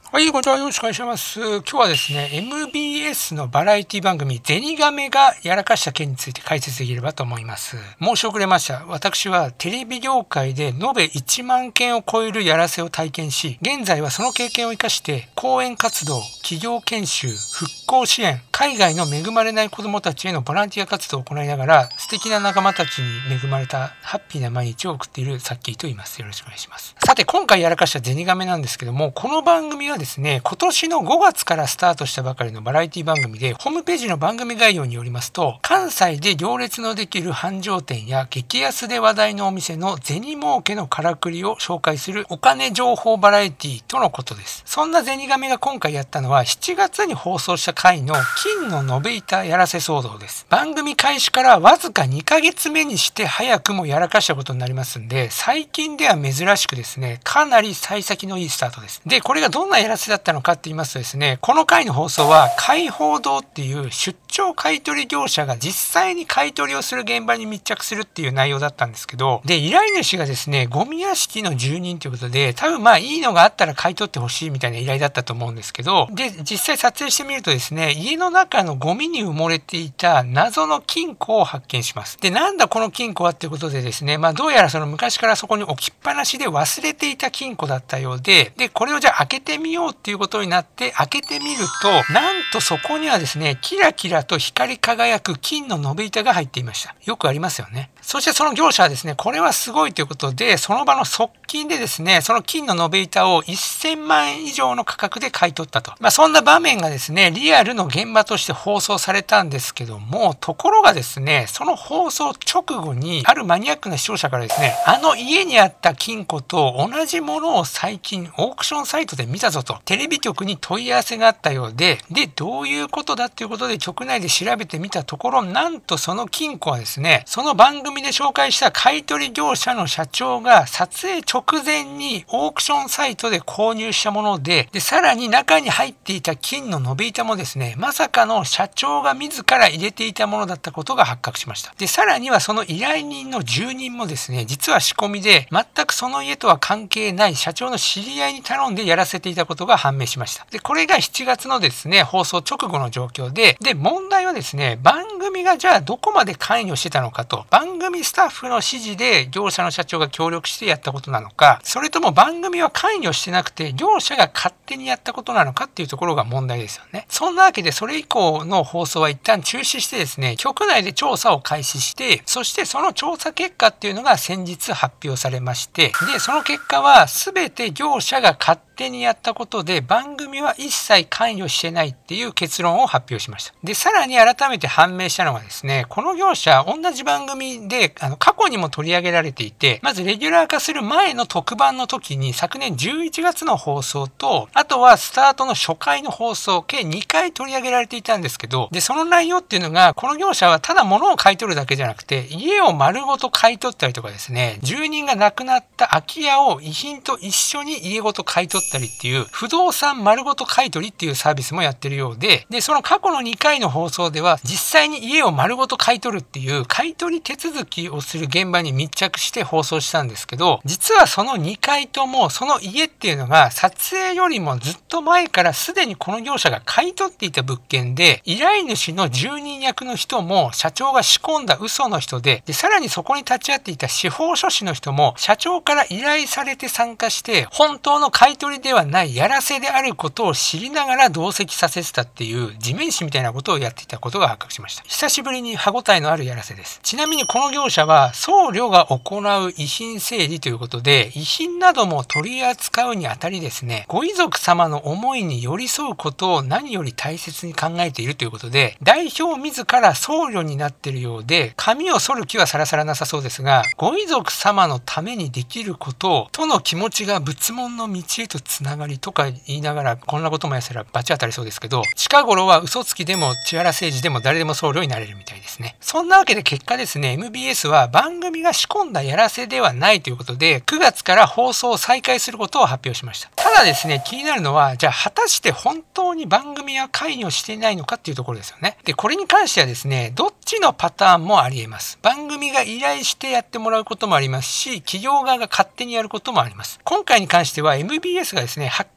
はい、こんにちは。よろしくお願いします。今日はですね、MBS のバラエティ番組、ゼニガメがやらかした件について解説できればと思います。申し遅れました。私はテレビ業界で延べ1万件を超えるやらせを体験し、現在はその経験を生かして、講演活動、企業研修、復興支援、海外の恵まれない子どもたちへのボランティア活動を行いながら、素敵な仲間たちに恵まれたハッピーな毎日を送っているサッキーと言います。よろしくお願いします。さて、今回やらかしたゼニガメなんですけども、この番組はですね、今年の5月からスタートしたばかりのバラエティ番組で、ホームページの番組概要によりますと、関西で行列のできる繁盛店や激安で話題のお店の銭儲けのからくりを紹介するお金情報バラエティとのことです。そんなゼニガメが今回やったのは、7月に放送した回の金の延べ板やらせ騒動です。番組開始からわずか2ヶ月目にして早くもやらかしたことになりますんで、最近では珍しくですね、かなり幸先のいいスタートです。で、これがどんなやらせだったのかって言いますとですね、この回の放送は開放堂っていう出張買取業者が実際に買い取りをする現場に密着するっていう内容だったんですけど、で、依頼主がですね、ゴミ屋敷の住人ということで、多分いいのがあったら買い取ってほしいみたいな依頼だったと思うんですけど、で、実際撮影してみるとですね、家の中のゴミに埋もれていた謎の金庫を発見します。で、なんだこの金庫はっていうことでですね、どうやらその昔からそこに置きっぱなしで忘れていた金庫だったようで、で、これをじゃあ開けてみようっていうことになって開けてみると、なんとそこにはですね、キラキラと光り輝く金の延べ板が入っていました。よくありますよね。そしてその業者はですね、これはすごいということで、その場の側近でですね、その金の延べ板を1000万円以上の価格で買い取ったと。そんな場面がですね、リアルの現場として放送されたんですけども、ところがですね、その放送直後に、あるマニアックな視聴者からですね、あの家にあった金庫と同じものを最近オークションサイトで見たぞと、テレビ局に問い合わせがあったようで、どういうことだっていうことで局内で調べてみたところ、なんとその金庫はですね、その番組で紹介した買取業者の社長が撮影直前にオークションサイトで購入したもので、さらに中に入っていた金の延べ板もですね、まさかの社長が自ら入れていたものだったことが発覚しました。で、さらにはその依頼人の住人もですね、実は仕込みで全くその家とは関係ない社長の知り合いに頼んでやらせていたことが判明しました。で、これが7月のですね、放送直後の状況で、問題はですね、番組がじゃあどこまで関与してたのかと、番組スタッフの指示で業者の社長が協力してやったことなのか、それとも番組は関与してなくて業者が勝手にやったことなのかっていうところが問題ですよね。そんなわけでそれ以降の放送は一旦中止してですね、局内で調査を開始して、そしてその調査結果っていうのが先日発表されまして、で、その結果は全て業者が勝手にやったことで番組は一切関与してないっていう結論を発表しました。で、さらに改めて判明したのがですね、この業者同じ番組で過去にも取り上げられていて、まずレギュラー化する前の特番の時に昨年11月の放送と、あとはスタートの初回の放送計2回取り上げられていたんですけど、で、その内容っていうのが、この業者はただ物を買い取るだけじゃなくて、家を丸ごと買い取ったりとかですね、住人が亡くなった空き家を遺品と一緒に家ごと買い取ったりっていう、不動産丸ごと買い取りっていうサービスもやってるようで、で、その過去の2回の放送では、実際に家を丸ごと買い取るっていう買い取り手続きをする現場に密着して放送したんですけど、実はその2回ともその家っていうのが撮影よりもずっと前からすでにこの業者が買い取っていた物件で、依頼主の住人役の人も社長が仕込んだ嘘の人で、さらにそこに立ち会っていた司法書士の人も社長から依頼されて参加して本当の買い取りではないやらせであることを知りながら同席させてたっていう地面師みたいなことをやっていたことが発覚しました。久しぶりに歯応えのあるやらせです。ちなみにこの業者は僧侶が行う遺品整理ということで、遺品なども取り扱うにあたりですね、ご遺族様の思いに寄り添うことを何より大切に考えているということで、代表自ら僧侶になっているようで、髪を剃る気はさらさらなさそうですが、ご遺族様のためにできることとの気持ちが仏門の道へとつながりとか言いながら、こんなこともやせら罰当たりそうですけど、近頃は嘘つきでも千原誠二でも誰でも僧侶になれるみたいですね。そんなわけで結果ですね、MBS は番組が仕込んだやらせではないということで、9月から放送を再開することを発表しました。ただですね、気になるのは、じゃあ果たして本当に番組は関与していないのかっていうところですよね。で、これに関してはですね、どっちのパターンもあり得ます。番組が依頼してやってもらうこともありますし、企業側が勝手にやることもあります。今回に関しては MBS がですね、はっ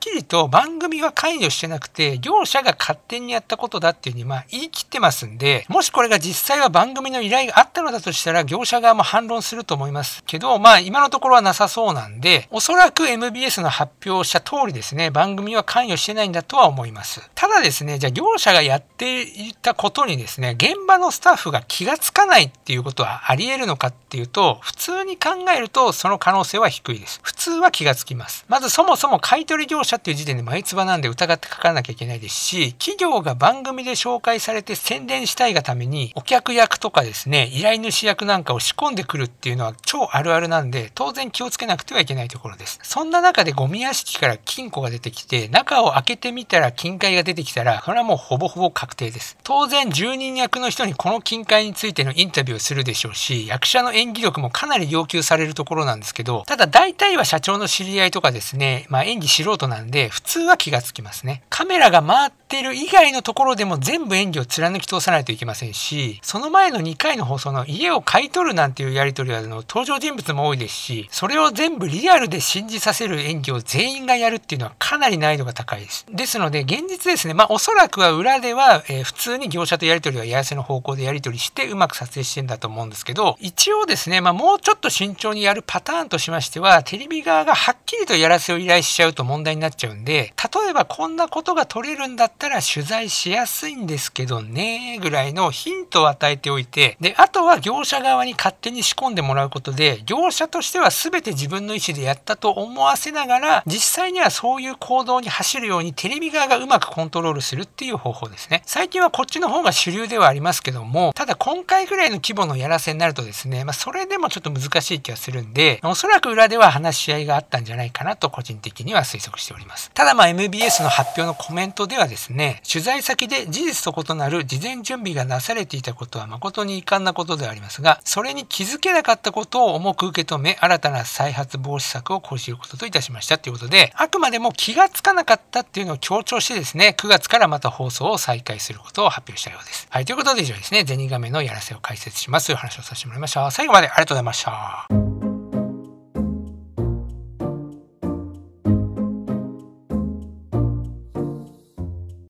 きりと番組は関与してなくて、業者が勝手にやったことだっていうふうに言い切ってますんで、もしこれが実際は番組の依頼があったのだとしたら、業者側も反論すると思いますけど、今のところはなさそうなんで、おそらく MBS の発表した通りですね、番組は関与してないんだとは思います。ただですね、じゃあ業者がやっていたことにですね、現場のスタッフが気がつかないっていうことはあり得るのかっていうと、普通に考えるとその可能性は低いです。普通は気がつきます。まずそもそも買取業者っていう時点で眉唾なんで疑ってかからなきゃいけないですし、企業が番組で紹介されて宣伝したいがために、お客役とかですね、依頼主役なんかを仕込んでくるっていうのは超あるあるなんで、当然気をつけなくてはいけないところです。そんな中でゴミ屋敷から金庫が出てきて、中を開けてみたら金塊が出てきたら、それはもうほぼほぼ確定です。当然住人役の人にこの金塊についてのインタビューをするでしょうし、役者の演技力もかなり要求されるところなんですけど、ただ大体は社長の知り合いとかですね、演技素人なんで普通は気がつきますね。カメラが回っている以外のところでも全部演技を貫き通さないといけませんし、その前の2回の放送の家を買い取るなんていうやり取りは登場人物も多いですし、それを全部リアルで信じさせる演技を全員がやるっていうのはかなり難易度が高いです。ですので現実ですね、おそらくは裏では、普通に業者とやり取りはやらせの方向でやり取りしてうまく撮影してんだと思うんですけど、一応ですね、もうちょっと慎重にやるパターンとしましては、テレビ側がはっきりとやらせを依頼しちゃうと問題になっちゃうんで、例えばこんなことが取れるんだったら取材しやすいんですけどねぐらいのヒントを与えておいて、であとは業者側に勝手に仕込んでもらうことで、業者としては全て自分の意思でやったと思わせながら、実際にはそういう行動に走るようにテレビ側がうまくコントロールするっていう方法ですね。最近はこっちの方が主流ではありますけども、ただ今回ぐらいの規模のやらせになるとですね、それでもちょっと難しい気がするんで、おそらく裏では話し合いがあったんじゃないかなと個人的には推測しております。ただMBS の発表のコメントではですね、取材先で事実と異なる事前準備がなされていたことは誠に遺憾なことではありますが、それに気づけなかったことを重く受け止め、新たな再発防止策を講じることといたしましたということで、あくまでも気がつかなかったっていうのを強調してですね、9月からまた放送を再開することを発表したようです。はい、ということで以上ですね、ゼニガメのやらせを解説しますという話をさせてもらいました。最後までありがとうございました。